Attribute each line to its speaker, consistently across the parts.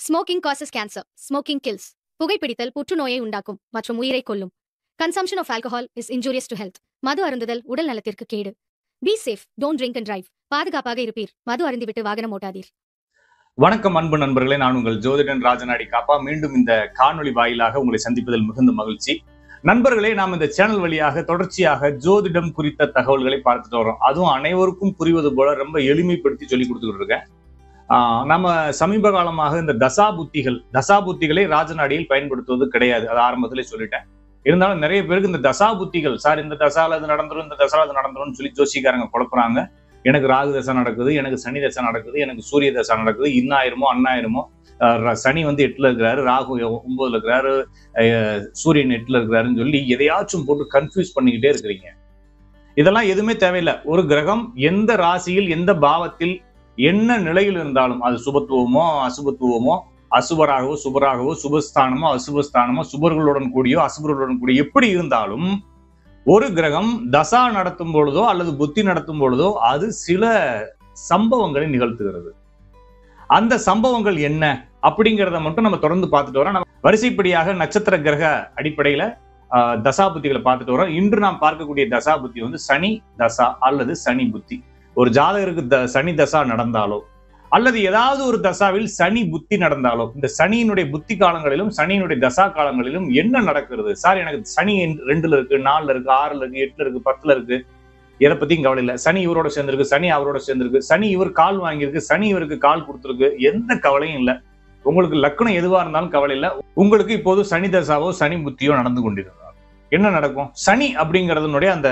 Speaker 1: Smoking causes cancer. Smoking kills. புகைப்பிடித்தல் புற்றுநோயை உண்டாக்கும் மற்றும் உயிரை கொல்லும். Consumption of alcohol is injurious to health. மது அருந்துதல் உடல் நலத்திற்கு கேடு. Be safe. Don't drink and drive. பாதுகாப்பாக இருப்பீர். மது அருந்திவிட்டு வாகனம் ஓட்டாதீர்.
Speaker 2: வணக்கம் அன்பு நண்பர்களே, நான் உங்கள் ஜோதிடன் ராஜநாடி காப்பா. மீண்டும் இந்த காணொளி வாயிலாக உங்களை சந்திப்பதில் மிகுந்த மகிழ்ச்சி. நண்பர்களே, நாம் இந்த சேனல் வழியாக தொடர்ச்சியாக ஜோதிடம் குறித்த தகவல்களை பார்த்துட்டு வரோம். அதுவும் அனைவருக்கும் புரிவது போல ரொம்ப எளிமைப்படுத்தி சொல்லி கொடுத்துக்கிட்டு இருக்கேன். நம்ம சமீப காலமாக இந்த தசாபுத்திகளை ராஜநாடியில் பயன்படுத்துவது கிடையாது. அது ஆரம்பத்திலே சொல்லிட்டேன். இருந்தாலும் நிறைய பேருக்கு இந்த தசாபுத்திகள், சார் இந்த தசால அது நடந்துரும், இந்த தசால அது நடந்துரும்னு சொல்லி ஜோசிக்காரங்க குழப்புறாங்க. எனக்கு ராகு தசை நடக்குது, எனக்கு சனி தசை நடக்குது, எனக்கு சூரிய தசை நடக்குது, இன்னாயிரமோ அண்ணாயிரமோ, சனி வந்து 8ல இருக்கிறாரு, ராகு 9ல இருக்கிறாரு, சூரியன் 8ல இருக்கிறாருன்னு சொல்லி எதையாச்சும் போட்டு கன்ஃபியூஸ் பண்ணிக்கிட்டே இருக்கிறீங்க. இதெல்லாம் எதுவுமே தேவையில்லை. ஒரு கிரகம் எந்த ராசியில் எந்த பாவத்தில் என்ன நிலையில் இருந்தாலும், அது சுபத்துவமோ அசுபத்துவமோ, அசுபராகவோ சுபராகவோ, சுபஸ்தானமோ அசுபஸ்தானமோ, சுபர்களுடன் கூடியோ அசுபர்களுடன் கூடிய எப்படி இருந்தாலும் ஒரு கிரகம் தசா நடத்தும் பொழுதோ அல்லது புத்தி நடத்தும் பொழுதோ அது சில சம்பவங்களை நிகழ்த்துகிறது. அந்த சம்பவங்கள் என்ன அப்படிங்கிறத மட்டும் நம்ம தொடர்ந்து பார்த்துட்டு வரோம். நம்ம வரிசைப்படியாக நட்சத்திர கிரக அடிப்படையில தசாபுத்திகளை பார்த்துட்டு வரோம். இன்று நாம் பார்க்கக்கூடிய தசாபுத்தி வந்து சனி தசா அல்லது சனி புத்தி. ஒரு ஜாதகருக்கு சனி தசா நடந்தாலோ அல்லது ஏதாவது ஒரு தசாவில் சனி புத்தி நடந்தாலோ, இந்த சனியினுடைய புத்தி காலங்களிலும் சனியினுடைய தசா காலங்களிலும் என்ன நடக்கிறது? சார் எனக்கு சனி 2ல இருக்கு, 4ல இருக்கு, 6ல இருக்கு, 8ல இருக்கு, 10ல இருக்கு, எதை பத்தியும் கவலை இல்லை. சனி இவரோட சேர்ந்திருக்கு, சனி அவரோட சேர்ந்திருக்கு, சனி இவர் கால் வாங்கியிருக்கு, சனி இவருக்கு கால் கொடுத்துருக்கு, எந்த கவலையும் இல்லை. உங்களுக்கு லக்னம் எதுவா இருந்தாலும் கவலை இல்லை. உங்களுக்கு இப்போது சனி தசாவோ சனி புத்தியோ நடந்து கொண்டிருந்தால் என்ன நடக்கும்? சனி அப்படிங்கிறதுனுடைய அந்த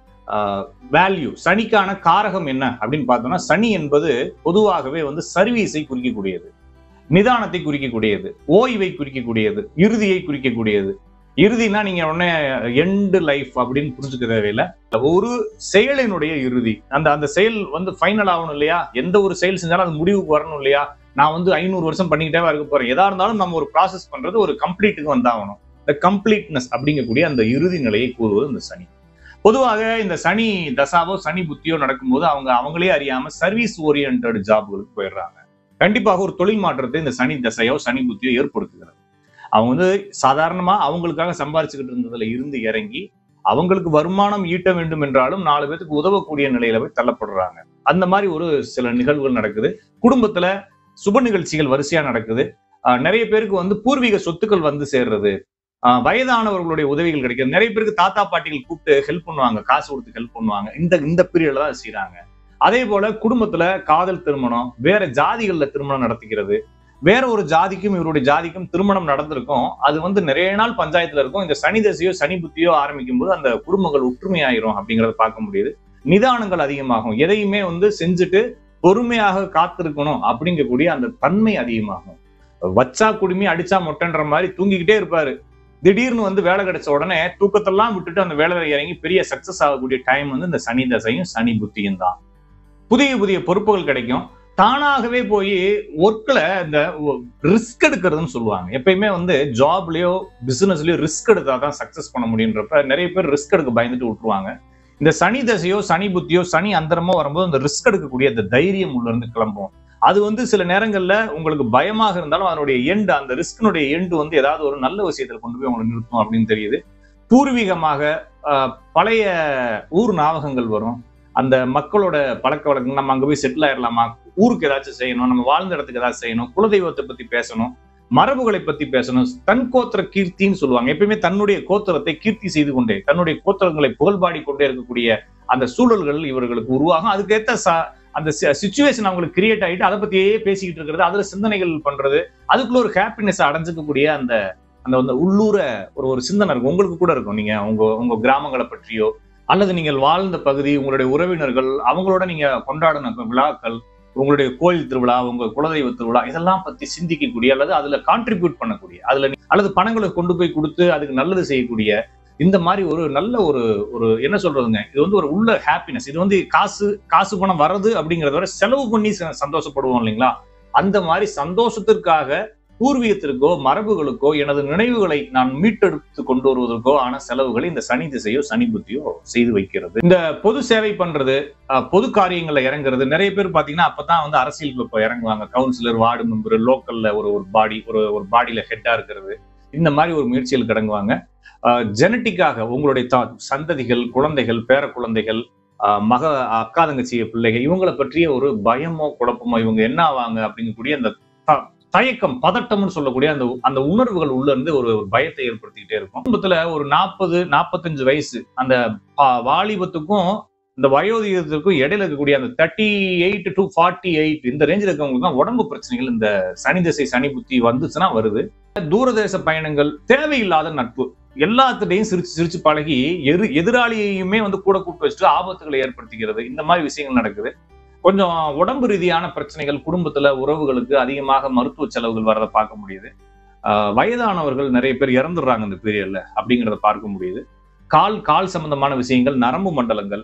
Speaker 2: வேல்யூ, சனிக்கான காரகம் என்ன அப்படின்னு பார்த்தோம்னா, சனி என்பது பொதுவாகவே வந்து சர்வீஸை குறிக்கக்கூடியது, நிதானத்தை குறிக்கக்கூடியது, ஓய்வை குறிக்கக்கூடியது, இறுதியை குறிக்கக்கூடியது. இறுதினா நீங்க உடனே எண்டு லைஃப் அப்படின்னு புரிஞ்சுக்க தேவையில்லை. ஒரு செயலினுடைய இறுதி, அந்த செயல் வந்து ஃபைனல் ஆகணும் இல்லையா? எந்த ஒரு செயல் செஞ்சாலும் அது முடிவுக்கு வரணும் இல்லையா? நான் வந்து 500 வருஷம் பண்ணிக்கிட்டே இருக்க போறேன். எதா இருந்தாலும் நம்ம ஒரு ப்ராசஸ் பண்றது ஒரு கம்ப்ளீட்டுக்கு வந்தாகணும். இந்த கம்ப்ளீட்னஸ் அப்படிங்கக்கூடிய அந்த இறுதி நிலையை கூறுவது இந்த சனி. பொதுவாக இந்த சனி தசாவோ சனி புத்தியோ நடக்கும்போது அவங்களே அறியாம சர்வீஸ் ஓரியன்டட் ஜாப்களுக்கு போயிடுறாங்க. கண்டிப்பாக ஒரு தொழில் மாற்றத்தை இந்த சனி தசையோ சனி புத்தியோ ஏற்படுத்துகிறது. அவங்க வந்து சாதாரணமா அவங்களுக்காக சம்பாரிச்சுக்கிட்டு இருந்ததுல இருந்து இறங்கி அவங்களுக்கு வருமானம் ஈட்ட வேண்டும் என்றாலும் 4 பேருக்கு உதவக்கூடிய நிலையில போய் தள்ளப்படுறாங்க. அந்த மாதிரி ஒரு சில நிகழ்வுகள் நடக்குது. குடும்பத்துல சுப நிகழ்ச்சிகள் வரிசையா நடக்குது. நிறைய பேருக்கு வந்து பூர்வீக சொத்துக்கள் வந்து சேர்றது, வயதானவர்களுடைய உதவிகள் கிடைக்கிறது. நிறைய பேருக்கு தாத்தா பாட்டிகள் கூப்பிட்டு ஹெல்ப் பண்ணுவாங்க, காசு கொடுத்து ஹெல்ப் பண்ணுவாங்க. இந்த பீரியட்ல தான் செய்யறாங்க. அதே போல குடும்பத்துல காதல் திருமணம், வேற ஜாதிகள்ல திருமணம் நடத்திக்கிறது, வேற ஒரு ஜாதிக்கும் இவருடைய ஜாதிக்கும் திருமணம் நடந்திருக்கும். அது வந்து நிறைய நாள் பஞ்சாயத்துல இருக்கும். இந்த சனி தசையோ சனி புத்தியோ ஆரம்பிக்கும் போது அந்த குடும்பங்கள் ஒற்றுமையாயிரும் அப்படிங்கறத பார்க்க முடியுது. நிதானங்கள் அதிகமாகும். எதையுமே வந்து செஞ்சுட்டு பொறுமையாக காத்திருக்கணும் அப்படிங்கக்கூடிய அந்த தன்மை அதிகமாகும். வச்சா குடுமி அடிச்சா மொட்டைன்ற மாதிரி தூங்கிக்கிட்டே இருப்பாரு. திடீர்னு வந்து வேலை கிடைச்ச உடனே தூக்கத்தெல்லாம் விட்டுட்டு அந்த வேலையில இறங்கி பெரிய சக்சஸ் ஆகக்கூடிய டைம் வந்து இந்த சனி தசையும் சனி புத்தியும் தான். புதிய புதிய பொறுப்புகள் கிடைக்கும். தானாகவே போய் ஒர்க்ல இந்த ரிஸ்க் எடுக்கிறதுன்னு சொல்லுவாங்க. எப்பயுமே வந்து ஜாப்லயோ பிசினஸ்லயோ ரிஸ்க் எடுத்தாதான் சக்சஸ் பண்ண முடியுன்றப்ப நிறைய பேர் ரிஸ்க் எடுக்க பயந்துட்டு விட்டுருவாங்க. இந்த சனி தசையோ சனி புத்தியோ சனி அந்தரமோ வரும்போது அந்த ரிஸ்க் எடுக்கக்கூடிய அந்த தைரியம் உள்ள இருந்து கிளம்பும். அது வந்து சில நேரங்கள்ல உங்களுக்கு பயமாக இருந்தாலும் அதனுடைய எண்டு, அந்த ரிஸ்கினுடைய எண்டு வந்து ஏதாவது ஒரு நல்ல விஷயத்துல கொண்டு போய் உங்களை நிறுத்தும் அப்படின்னு தெரியுது. பூர்வீகமாக பழைய ஊர் ஞாபகங்கள் வரும். அந்த மக்களோட பழக்க வழக்கங்கள், நம்ம அங்க போய் செட்டில் ஆயிடலாமா, ஊருக்கு ஏதாச்சும் செய்யணும், நம்ம வாழ்ந்த இடத்துக்கு ஏதாச்சும் செய்யணும், குலதெய்வத்தை பத்தி பேசணும், மரபுகளை பத்தி பேசணும். தன் கோத்திர கீர்த்தின்னு சொல்லுவாங்க. எப்பயுமே தன்னுடைய கோத்திரத்தை கீர்த்தி செய்து கொண்டே, தன்னுடைய கோத்திரங்களை புகழ்பாடி கொண்டே இருக்கக்கூடிய அந்த சூழல்கள் இவர்களுக்கு உருவாகும். அதுக்கேற்ற அந்த சிச்சுவேஷன் அவங்களுக்கு கிரியேட் ஆகிட்டு அதை பத்தியே பேசிக்கிட்டு இருக்கிறது, அதுல சிந்தனைகள் பண்றது, அதுக்குள்ள ஒரு ஹாப்பினஸ் அடைஞ்சிக்கக்கூடிய அந்த அந்த உள்ளூர ஒரு சிந்தனை இருக்கும். உங்களுக்கு கூட இருக்கும். நீங்க உங்க கிராமங்களை பற்றியோ அல்லது நீங்கள் வாழ்ந்த பகுதி, உங்களுடைய உறவினர்கள், அவங்களோட நீங்க கொண்டாடின விழாக்கள், உங்களுடைய கோயில் திருவிழா, உங்க குலதெய்வ திருவிழா, இதெல்லாம் பத்தி சிந்திக்கக்கூடிய அல்லது அதுல கான்ட்ரிபியூட் பண்ணக்கூடிய, அல்லது பணங்களை கொண்டு போய் கொடுத்து அதுக்கு நல்லது செய்யக்கூடிய இந்த மாதிரி ஒரு நல்ல ஒரு என்ன சொல்றதுங்க, இது வந்து ஒரு உள்ள ஹாப்பினஸ். இது வந்து காசு பணம் வர்றது அப்படிங்கறத விட செலவு பண்ணி சந்தோஷப்படுவோம் இல்லைங்களா? அந்த மாதிரி சந்தோஷத்திற்காக பூர்வீகத்திற்கோ மரபுகளுக்கோ எனது நினைவுகளை நான் மீட்டெடுத்து கொண்டு வருவதற்கோ ஆன செலவுகளை இந்த சனி திசையோ சனி புத்தியோ செய்து வைக்கிறது. இந்த பொது சேவை பண்றது, பொது காரியங்கள்ல இறங்குறது, நிறைய பேர் பாத்தீங்கன்னா அப்பதான் வந்து அரசியல் இறங்குவாங்க. கவுன்சிலர், வார்டு மெம்பர், லோக்கல்ல ஒரு பாடியில ஹெட்டா இருக்கிறது, இந்த மாதிரி ஒரு முயற்சியில் கடங்குவாங்க. ஜெனட்டிக்காக உங்களுடைய சந்ததிகள், குழந்தைகள், பேர குழந்தைகள், அக்கா தங்கச்சி பிள்ளைகள், இவங்களை பற்றிய ஒரு பயமோ குழப்பமோ, இவங்க என்ன ஆவாங்க அப்படிங்கக்கூடிய அந்த தயக்கம், பதட்டம்னு சொல்லக்கூடிய அந்த உணர்வுகள் உள்ள இருந்து ஒரு பயத்தை ஏற்படுத்திக்கிட்டே இருக்கும். குடும்பத்துல ஒரு 40-45 வயசு அந்த வாலிபத்துக்கும் இந்த வயோதிகத்திற்கும் இடையில இருக்கக்கூடிய அந்த 38 to 48 இந்த ரேஞ்சில் இருக்கவங்களுக்கு தான் உடம்பு பிரச்சனைகள் இந்த சனி திசை சனி புத்தி வந்துச்சுன்னா வருது. தூரதேச பயணங்கள், தேவையில்லாத நட்பு, எல்லாத்துடையும் சிரிச்சு பழகி எதிராளியையுமே வந்து கூட கூப்பிட்டு வச்சுட்டு ஆபத்துகளை ஏற்படுத்திக்கிறது, இந்த மாதிரி விஷயங்கள் நடக்குது. கொஞ்சம் உடம்பு ரீதியான பிரச்சனைகள், குடும்பத்துல உறவுகளுக்கு அதிகமாக மருத்துவ செலவுகள் வர்றதை பார்க்க முடியுது. வயதானவர்கள் நிறைய பேர் இறந்துடுறாங்க இந்த பீரியட்ல அப்படிங்கிறத பார்க்க முடியுது. கால் சம்பந்தமான விஷயங்கள், நரம்பு மண்டலங்கள்,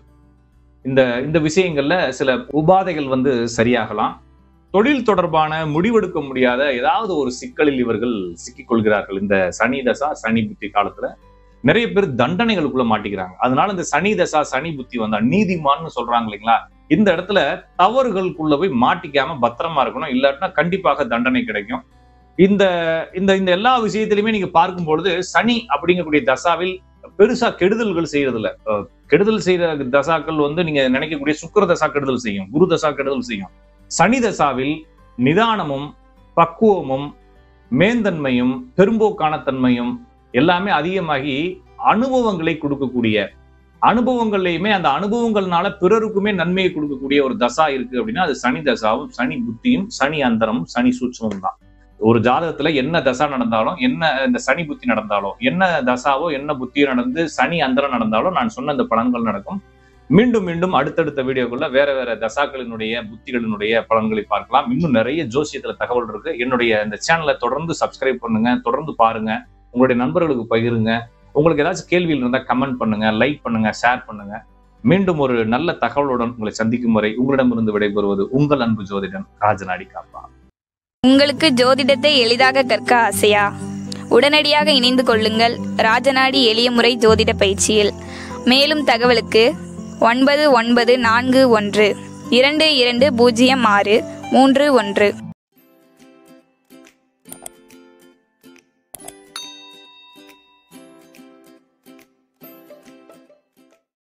Speaker 2: இந்த விஷயங்கள்ல சில உபாதைகள் வந்து சரியாகலாம். தொழில் தொடர்பான முடிவெடுக்க முடியாத ஏதாவது ஒரு சிக்கலில் இவர்கள் சிக்கிக் கொள்கிறார்கள். இந்த சனி தசா சனி புத்தி காலத்துல நிறைய பேர் தண்டனைகளுக்குள்ள மாட்டிக்கிறாங்க. அதனால இந்த சனி தசா சனி புத்தி வந்தா நீதிமான்னு சொல்றாங்க இல்லைங்களா, இந்த இடத்துல தவறுகளுக்குள்ள போய் மாட்டிக்காம பத்திரமா இருக்கணும், இல்லாட்டினா கண்டிப்பாக தண்டனை கிடைக்கும். இந்த இந்த எல்லா விஷயத்திலுமே நீங்க பார்க்கும் பொழுது சனி அப்படிங்கக்கூடிய தசாவில் பெருசா கெடுதல்கள் செய்யறது இல்ல. கெடுதல் செய்யற தசாக்கள் வந்து நீங்க நினைக்கக்கூடிய சுக்கிர தசா கெடுதல் செய்யும், குரு தசா கெடுதல் செய்யும். சனி தசாவில் நிதானமும் பக்குவமும் மேந்தன்மையும் பெரும்போக்கான தன்மையும் எல்லாமே அதிகமாகி அனுபவங்களை கொடுக்கக்கூடிய, அனுபவங்கள்லையுமே அந்த அனுபவங்கள்னால பிறருக்குமே நன்மையை கொடுக்கக்கூடிய ஒரு தசா இருக்கு அப்படின்னா அது சனி தசாவும் சனி புத்தியும் சனி அந்தரமும் சனி சூட்சமும் தான். ஒரு ஜாதகத்துல என்ன தசா நடந்தாலும், என்ன இந்த சனி புத்தி நடந்தாலும், என்ன தசாவோ என்ன புத்தியோ நடந்து சனி அந்தரம் நடந்தாலும் நான் சொன்ன இந்த பலன்கள் நடக்கும். மீண்டும் அடுத்தடுத்த வீடியோக்குள்ள வேற தசாக்களினுடைய புத்திகளினுடைய பலன்களை பார்க்கலாம். இன்னும் நிறைய ஜோசியத்துல தகவல் இருக்கு. என்னுடைய இந்த சேனலை தொடர்ந்து சப்ஸ்கிரைப் பண்ணுங்க, தொடர்ந்து பாருங்க, உங்களுடைய நண்பர்களுக்கு பகிருங்க. உங்களுக்கு ஏதாச்சும் கேள்விகள் இருந்தா கமெண்ட் பண்ணுங்க, லைக் பண்ணுங்க, ஷேர் பண்ணுங்க. மீண்டும் ஒரு நல்ல தகவலுடன் உங்களை சந்திக்கும் வரை உங்களிடமிருந்து விடைபெறுவது உங்கள் அன்பு ஜோதிடன் ராஜநாடி காப்பா.
Speaker 3: உங்களுக்கு ஜோதிடத்தை எளிதாக கற்க ஆசையா? உடனடியாக இணைந்து கொள்ளுங்கள் ராஜநாடி எளிய முறை ஜோதிட பயிற்சியில். மேலும் தகவலுக்கு 9941 2206 31